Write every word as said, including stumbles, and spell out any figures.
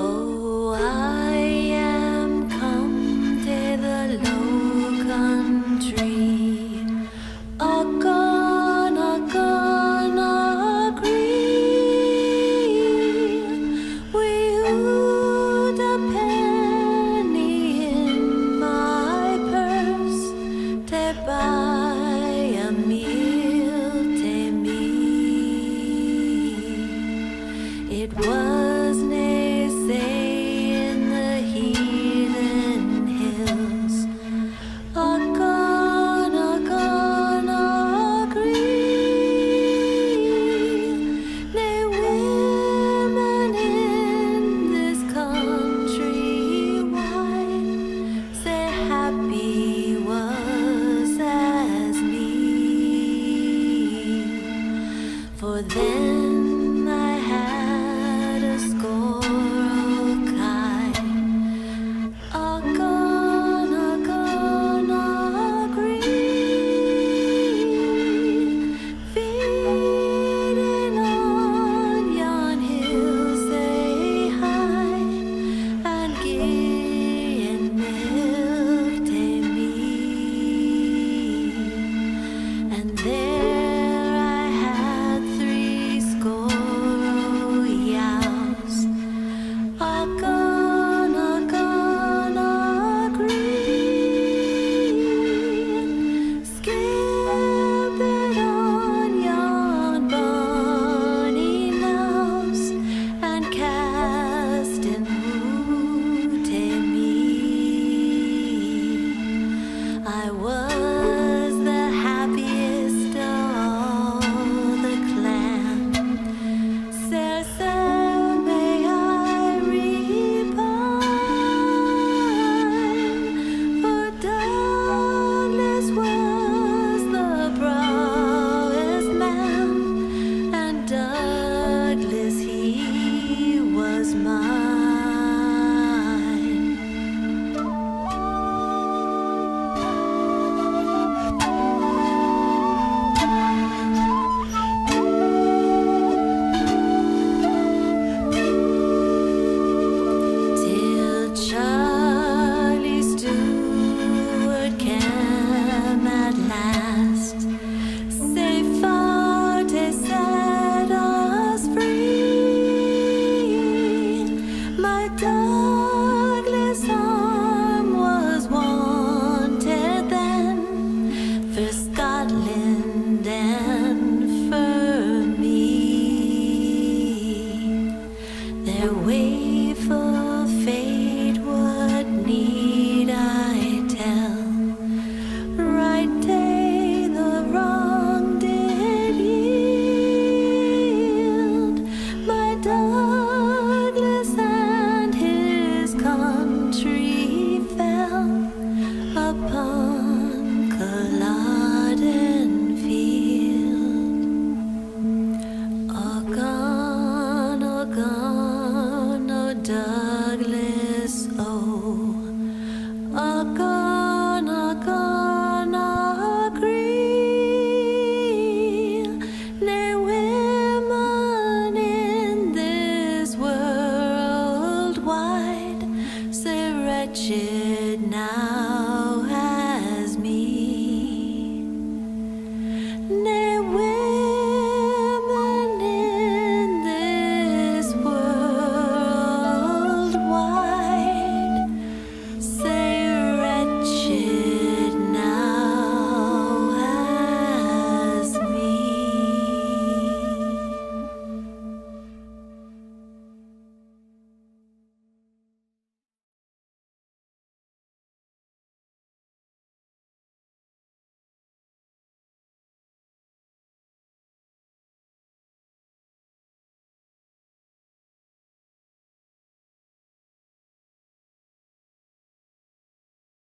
Oh, I am come to the low country, a gone, a gone, a green. Without a penny in my purse to buy a meal to me. It was nae say in the Highland hills, a gone, a gone, a green. Nae women in this country wide sae happy was as me. For then I had a score of kine, a gone, a gone, a green, feeding on yon hills sae high, and gieing milk to me. And there I had three score o' yows, a gone, a gone, a green, skipping on yon bonny knowes, and casting mood to me. I was the happiest of all the clan. Sae, sae may I repine, for Douglas was the brawest man, and Douglas he was mine. Till Charlie Stewart came at last, sae far to set us free. My Douglas arm was wanted then for Scotland and for me. Their waeful fate, what need I tell? Right day the wrong did yield. My Douglas and his country fell upon Culloden field. Oh, gone, oh, gone, oh, Douglas, oh, oh, gone, oh, gone, oh, green. Nae women in this world wide, sae wretched now.